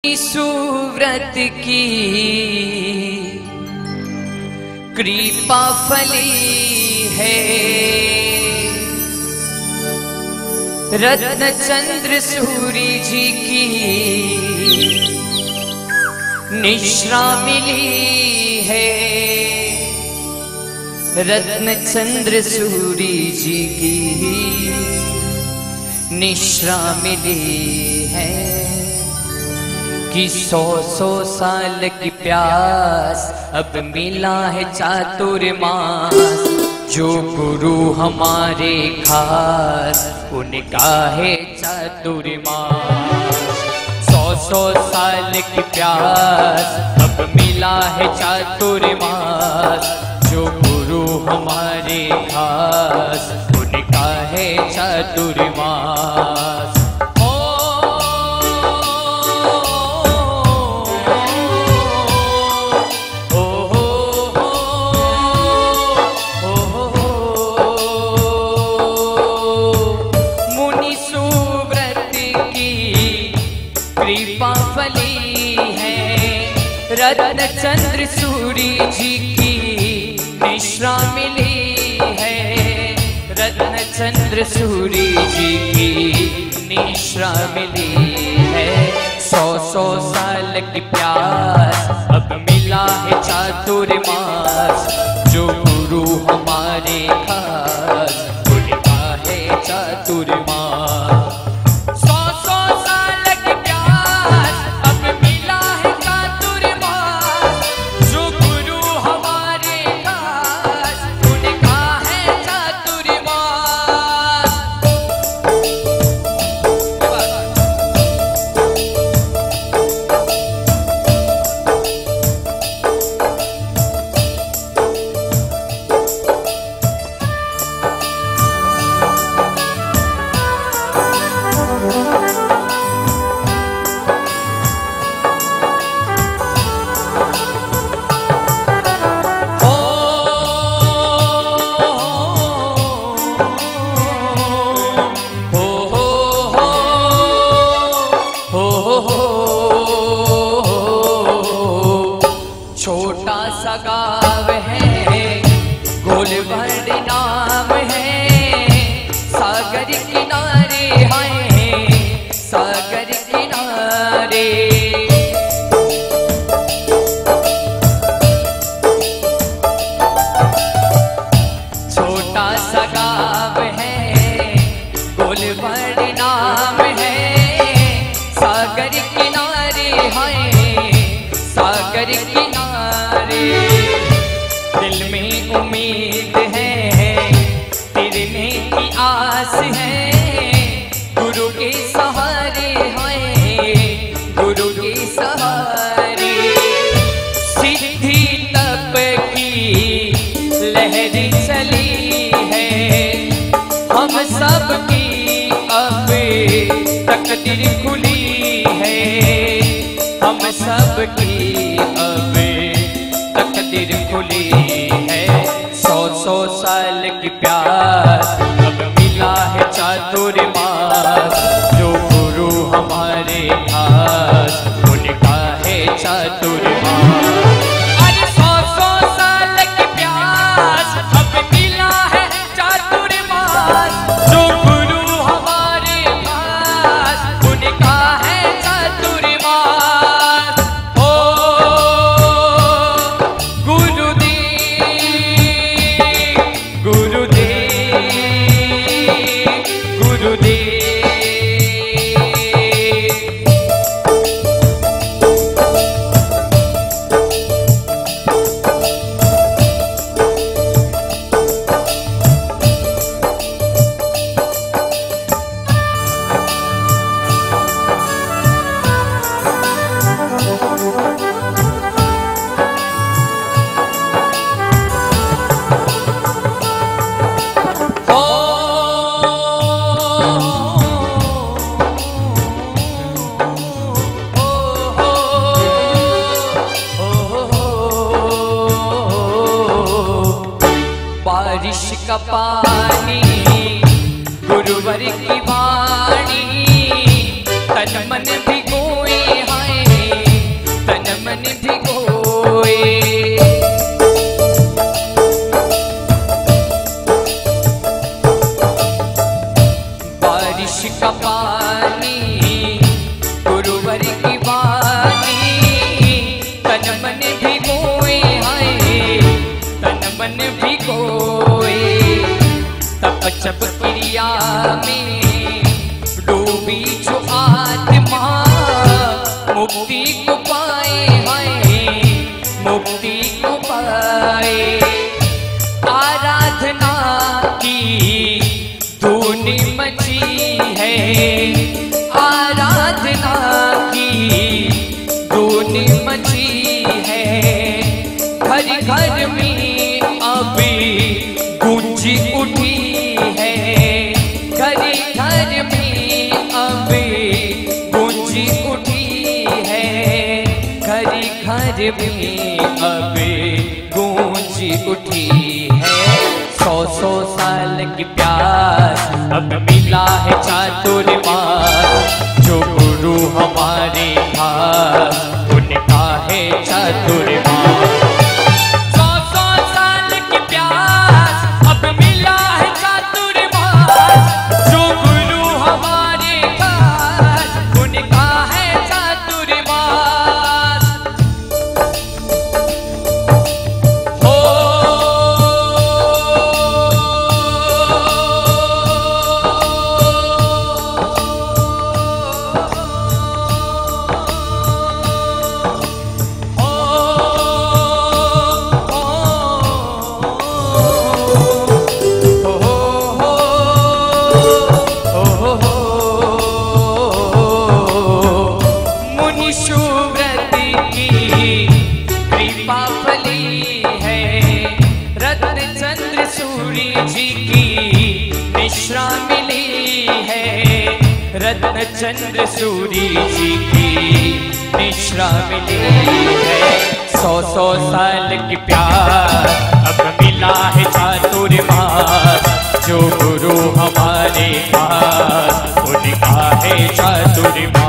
सुव्रत की कृपा फली है, रत्न चंद्र सूरी जी की निश्रा मिली है, रत्न चंद्र सूरी जी की निश्रा मिली है कि 100 साल की प्यास अब मिला है चातुर्मास। जो गुरु हमारे खास उनका है चातुर्मास। 100 साल की प्यास अब मिला है चातुर्मास। जो गुरु हमारे खास उनका है चातुर्मास। कृपा फली है, रत्न चंद्र सूरी जी की निश्रा मिली है, रत्न चंद्र सूरी जी की निश्रा मिली है। 100 साल की प्यास अब मिला है चातुर्मास। जो गुरु हमारे खास उनका है चातुर्मास। छोटा सा गाँव है, गोलबर्ड नाम है, सागर किनारे हैं, सागर किनारे। छोटा सा गाँव है, गोलबर्ड नाम है, सागर किनारे हैं, सागर किनारे। दिल में उम्मीद है, तिरने की आस है, गुरु के सहारे हैं, गुरु के सहारे। सिद्धि तप की लहर चली है, हम सब की अब तकदीर खुली है, हम सब की अब तकदीर खुली है। 100 साल की प्यास अब मिला है चातुर्मास। जो गुरु हमारे खास उनका है चातुर्मास। अरे 100 साल की प्यास अब मिला है चातुर्मास। जो गुरु हमारे खास उनका है चातुर्मास। बारिश का पानी गुरुवर की वाणी तन मन भिगोए हैं आत्मा मुक्ति को पाए, हाय मुक्ति को पाए। आराधना की धून मची है, आराधना की धून मची है। घर घर में अभी गूंज उठी है, घर घर में अभी गूंज उठी है, घर घर में अभी गूंज उठी है। 100 साल की प्यास अब मिला है चातुर्मास, जो गुरु हमारे खास उनका है चातुर्मास। 100 साल की प्यास अब मिला है चातुर्मास, जो गुरु हमारे खास उनका है चातुर्मास। हो मुनिशुव्रत की कृपा फली है, रत्नचंद्र सूर्य जी की निश्रा मिली है, रत्नचंद्र सूर्य जी की निश्रा मिली है। 100 साल की प्यार अब मिला है चातुर्मास, जो गुरु हमारे पास उनका है चातुर्मास।